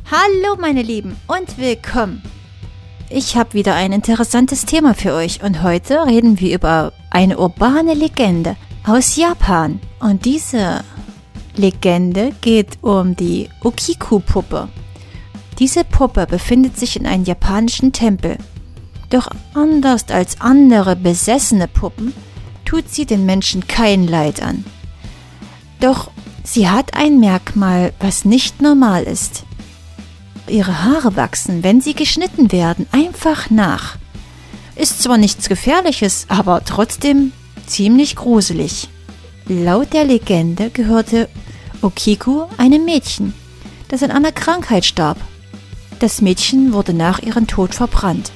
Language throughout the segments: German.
Hallo meine Lieben und willkommen. Ich habe wieder ein interessantes Thema für euch und heute reden wir über eine urbane Legende aus Japan. Und diese Legende geht um die Okiku-Puppe. Diese Puppe befindet sich in einem japanischen Tempel. Doch anders als andere besessene Puppen tut sie den Menschen kein Leid an. Doch sie hat ein Merkmal, was nicht normal ist. Ihre Haare wachsen, wenn sie geschnitten werden, einfach nach. Ist zwar nichts Gefährliches, aber trotzdem ziemlich gruselig. Laut der Legende gehörte Okiku einem Mädchen, das an einer Krankheit starb. Das Mädchen wurde nach ihrem Tod verbrannt.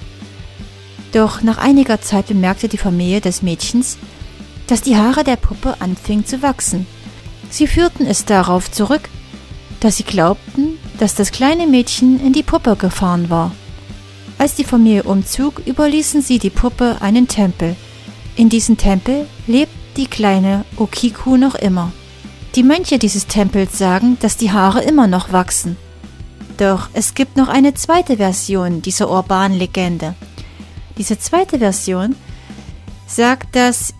Doch nach einiger Zeit bemerkte die Familie des Mädchens, dass die Haare der Puppe anfingen zu wachsen. Sie führten es darauf zurück, dass sie glaubten, dass das kleine Mädchen in die Puppe gefahren war. Als die Familie umzog, überließen sie die Puppe einen Tempel. In diesem Tempel lebt die kleine Okiku noch immer. Die Mönche dieses Tempels sagen, dass die Haare immer noch wachsen. Doch es gibt noch eine zweite Version dieser urbanen Legende. Diese zweite Version sagt, dass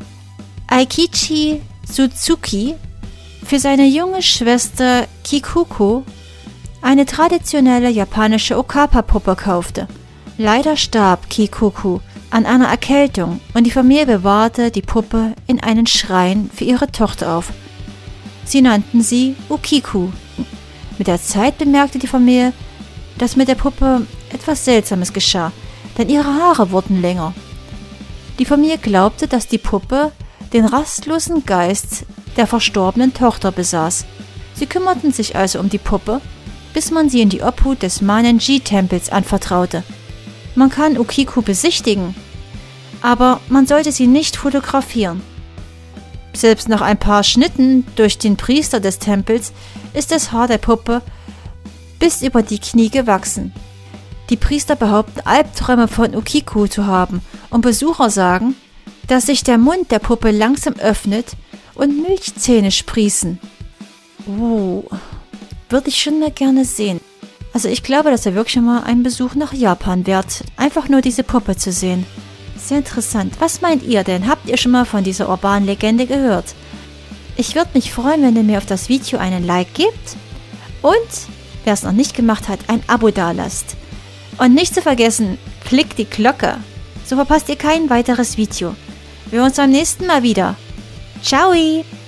Eikichi Suzuki für seine junge Schwester Kikuko eine traditionelle japanische Okapa-Puppe kaufte. Leider starb Kikuko an einer Erkältung und die Familie bewahrte die Puppe in einen Schrein für ihre Tochter auf. Sie nannten sie Okiku. Mit der Zeit bemerkte die Familie, dass mit der Puppe etwas Seltsames geschah, denn ihre Haare wurden länger. Die Familie glaubte, dass die Puppe den rastlosen Geist der verstorbenen Tochter besaß. Sie kümmerten sich also um die Puppe, bis man sie in die Obhut des Manenji-Tempels anvertraute. Man kann Okiku besichtigen, aber man sollte sie nicht fotografieren. Selbst nach ein paar Schnitten durch den Priester des Tempels ist das Haar der Puppe bis über die Knie gewachsen. Die Priester behaupten, Albträume von Okiku zu haben und Besucher sagen, dass sich der Mund der Puppe langsam öffnet und Milchzähne sprießen. Würde ich schon mal gerne sehen. Also ich glaube, das wäre wirklich schon mal ein Besuch nach Japan wert, einfach nur diese Puppe zu sehen. Sehr interessant. Was meint ihr denn? Habt ihr schon mal von dieser urbanen Legende gehört? Ich würde mich freuen, wenn ihr mir auf das Video einen Like gebt und, wer es noch nicht gemacht hat, ein Abo dalasst. Und nicht zu vergessen, klickt die Glocke, so verpasst ihr kein weiteres Video. Wir sehen uns beim nächsten Mal wieder. Ciao!